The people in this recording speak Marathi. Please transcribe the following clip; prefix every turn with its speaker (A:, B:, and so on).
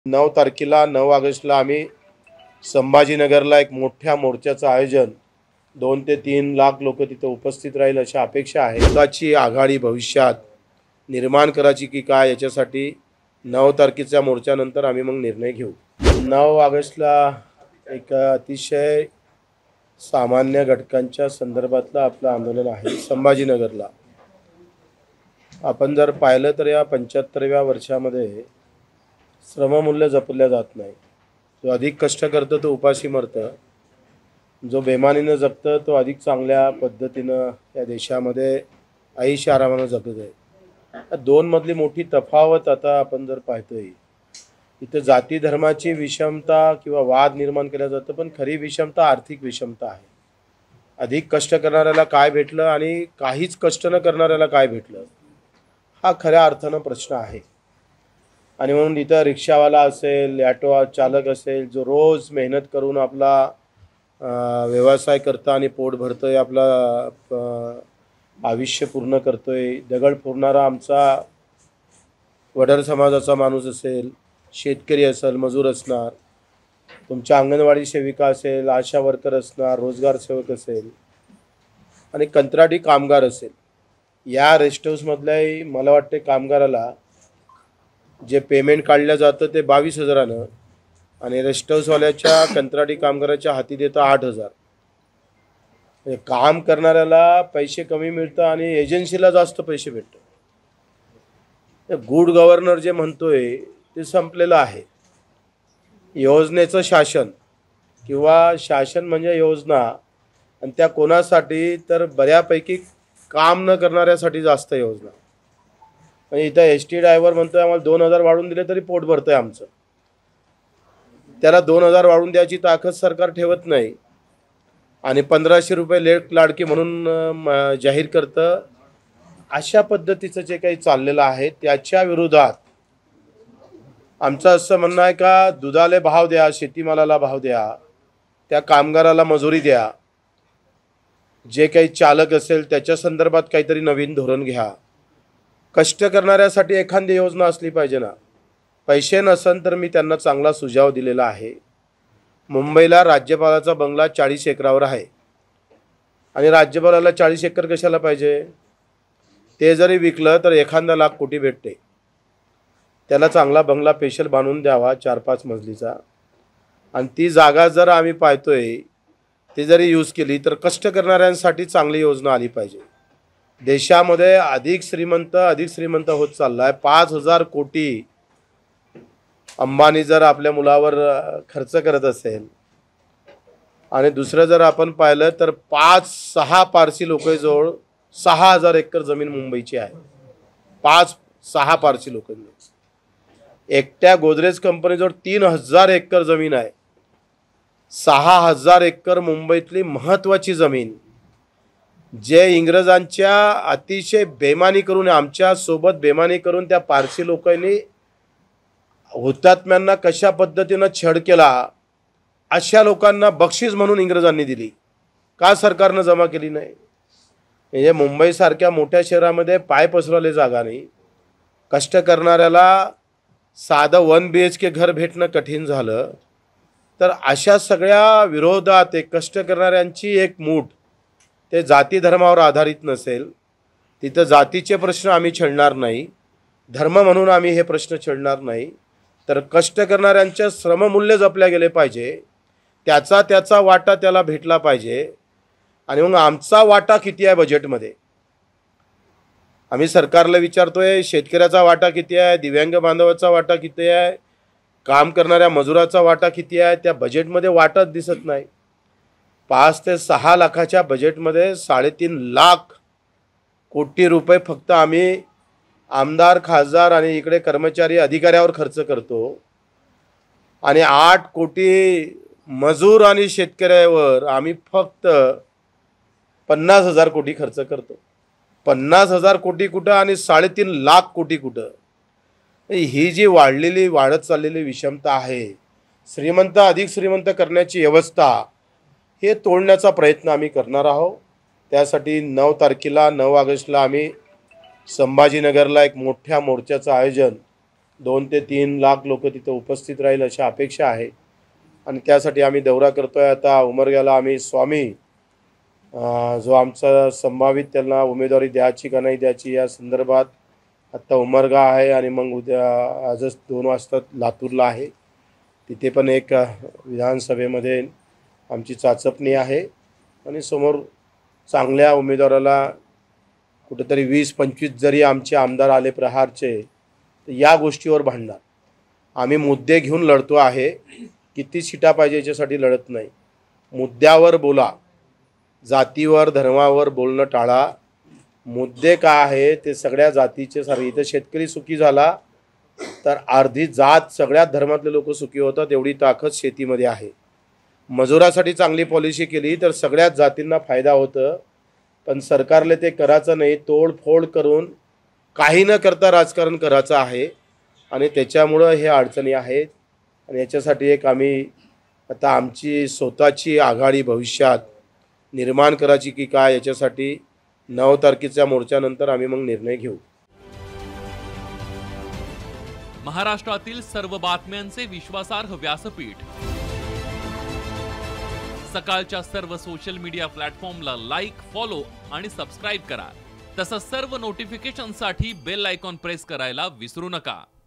A: 9 तारखेला 9 ऑगस्टला आम्ही संभाजीनगरला एक मोठ्या मोर्चाचं आयोजन 2 ते 3 लाख लोक तिथे उपस्थित राहील अशी अपेक्षा आहे। स्वतःची आघाडी भविष्यात निर्माण करायची की काय याच्यासाठी 9 तारखेच्या मोर्चानंतर आम्ही मग निर्णय घेऊ। 9 ऑगस्टला एक अतिशय सामान्य घटकांच्या संदर्भातलं आपलं आंदोलन आहे। संभाजीनगरला आपण जर पाहिलं तर या 75व्या वर्षामध्ये श्रममूल्य जपल्या जात नाही। जो अधिक कष्ट करतो तो उपाशी मरतं, जो बेमानीनं जगतं तो अधिक चांगल्या पद्धतीनं या देशामध्ये आयुष्य आरामानं जगत आहे। दोन मधली मोठी तफावत आता आपण जर पाहतोय, इथं जाती धर्माची विषमता किंवा वाद निर्माण केला जातं, पण खरी विषमता आर्थिक विषमता आहे। अधिक कष्ट करणाऱ्याला काय भेटलं आणि काहीच कष्ट न करणाऱ्याला काय भेटलं, हा खऱ्या अर्थानं प्रश्न आहे। आणि म्हणून इथं रिक्षावाला असेल, ऑटो चालक असेल, जो रोज मेहनत करून आपला व्यवसाय करता आणि पोट भरतोय, आपला आयुष्य पूर्ण करतोय, दगड फोडणारा आमचा वडार समाजाचा माणूस असेल, शेतकरी असेल, मजूर असणार, तुमच्या अंगणवाडी सेविका असेल, आशा वर्कर असणार, रोजगार सेवक असेल आणि कंत्राटी कामगार असेल, या रेस्ट हाऊसमधल्याही मला वाटते कामगाराला जे पेमेंट काढलं जातं ते 22,000 आणि रेस्ट हाऊसवाल्याच्या कंत्राटी कामगाराच्या हाती देतं 8,000। काम करणाऱ्याला पैसे कमी मिळतं आणि एजन्सीला जास्त पैसे भेटतात। गुड गव्हर्नर जे म्हणतोय ते संपलेलं आहे। योजनेचं शासन किंवा शासन म्हणजे योजना, आणि त्या कोणासाठी तर बऱ्यापैकी काम न करणाऱ्यासाठी जास्त योजना। म्हणजे इथं एसटी ड्रायव्हर म्हणतोय आम्हाला 2,000 वाढून दिले तरी पोट भरतंय आमचं, त्याला 2,000 वाढून द्यायची ताकद सरकार ठेवत नाही आणि 1,500 रुपये लेट लाडकी म्हणून जाहीर करतं। अशा पद्धतीचं जे काही चाललेलं आहे त्याच्या विरोधात आमचं असं म्हणणं आहे का दुधाला भाव द्या, शेतीमालाला भाव द्या, त्या कामगाराला मजुरी द्या, जे काही चालक असेल त्याच्या संदर्भात काहीतरी नवीन धोरण घ्या। कष्ट करणाऱ्यासाठी एखादी योजना असली पाहिजे ना। पैसे नसन तर मी त्यांना चांगला सुझाव दिलेला आहे। मुंबईला राज्यपालाचा बंगला 40 एकरावर आहे आणि राज्यपालाला 40 एकर कशाला पाहिजे? ते जरी विकलं तर एखादा लाख कोटी भेटते। त्याला चांगला बंगला स्पेशल बांधून द्यावा 4-5 मजलीचा, आणि ती जागा जर आम्ही पाहतोय ती जरी यूज केली तर कष्ट करणाऱ्यांसाठी चांगली योजना आली पाहिजे। देशामध्ये अधिक श्रीमंत होत चालला आहे। 5,000 कोटी अंबानी जर आपल्या मुलावर खर्च करत असेल, आणि दुसरं जर आपण पाहिलं तर 5-6 पारसी लोकांजवळ 6,000 एकर जमीन मुंबईची आहे। 5-6 पारसी लोकांजवळ, एकट्या गोदरेज कंपनीजवळ 3,000 एकर जमीन आहे। 6,000 एकर मुंबईतली महत्त्वाची जमीन, जे इंग्रजांच्या अतिशय बेमानी करून, आमच्या सोबत बेमानी करून त्या पारसी लोकांनी हुतात्म्यांना कशा पद्धतीनं छळ केला, अशा लोकांना बक्षीस म्हणून इंग्रजांनी दिली। का सरकारनं जमा केली नाही? म्हणजे मुंबईसारख्या मोठ्या शहरामध्ये पाय पसरवले जागा नाही, कष्ट करणाऱ्याला साधं 1 BHK घर भेटणं कठीण झालं, तर अशा सगळ्या विरोधात एक कष्ट करणाऱ्यांची एक मूठ ते जाती धर्मावर आधारित नसेल, तिथं जातीचे प्रश्न आम्ही छेडणार नाही, धर्म म्हणून आम्ही हे प्रश्न छेडणार नाही, तर कष्ट करणाऱ्यांचे श्रममूल्य जपल्या गेले पाहिजे, त्याचा वाटा त्याला भेटला पाहिजे। आणि मग आमचा वाटा किती आहे बजेटमध्ये आम्ही सरकारला विचारतोय, शेतकऱ्याचा वाटा किती आहे, दिव्यांग बांधवाचा वाटा किती आहे, काम करणाऱ्या मजुराचा वाटा किती आहे, त्या बजेटमध्ये वाटाच दिसत नाही। 5 ते 6 लाखाच्या बजेटमध्ये 3.5 लाख कोटी रुपये फक्त आम्ही आमदार, खासदार आणि इकडे कर्मचारी अधिकाऱ्यावर खर्च करतो, आणि 8 कोटी मजूर आणि शेतकऱ्यावर आम्ही फक्त 50,000 कोटी खर्च करतो। 50,000 कोटी कुठं आणि 3.5 लाख कोटी कुठं? ही जी वाढत चाललेली विषमता आहे, श्रीमंत अधिक श्रीमंत करण्याची व्यवस्था, हे तोडण्याचा प्रयत्न आम्ही करणार आहोत। त्यासाठी 9 तारखेला 9 ऑगस्टला आम्ही संभाजीनगरला एक मोठ्या मोर्चाचं आयोजन 2 ते 3 लाख लोक तिथं उपस्थित राहील अशी अपेक्षा आहे आणि त्यासाठी आम्ही दौरा करतोय. आता उमरग्याला आम्ही स्वामी जो आमचा संभावित त्यांना उमेदवारी द्यायची का नाही द्यायची या संदर्भात आत्ता उमरगा आहे आणि मग उद्या आजच 2 वाजता लातूरला आहे. तिथे पण एक विधानसभेमध्ये आमची चाचपणी आहे आणि समोर चांगल्या उमेदवाराला कुठेतरी 20-25 जरी आमचे आमदार आले प्रहारचे तर या गोष्टीवर भांडणार. आम्ही मुद्दे घेऊन लढतो आहे. किती सीटा पाहिजे याच्यासाठी लढत नाही. मुद्द्यावर बोला, जातीवर धर्मावर बोलणं टाळा. मुद्दे काय आहे ते सगळ्या जातीचे सारे. इथं शेतकरी सुखी झाला तर अर्धी जात सगळ्या धर्मातले लोक सुखी होतात. एवढी ताकद शेतीमध्ये आहे. मजुरासाठी चांगली पॉलिसी केली तर सगळ्याच जातींना फायदा होतं. पण सरकारला ते करायचं नाही. तोडफोड करून काही न करता राजकारण करायचं आहे आणि त्याच्यामुळं हे अडचणी आहेत. आणि याच्यासाठी एक आम्ही आता आमची स्वतःची आघाडी भविष्यात निर्माण करायची की काय याच्यासाठी 9 तारखेच्या मोर्चानंतर आम्ही मग निर्णय घेऊ.
B: महाराष्ट्रातील सर्व बातम्यांचे विश्वासार्ह व्यासपीठ. सकाळच्या सर्व सोशल मीडिया प्लॅटफॉर्मला लाईक, फॉलो आणि सबस्क्राईब करा. तसंच सर्व नोटिफिकेशनसाठी बेल आयकॉन प्रेस करायला विसरू नका.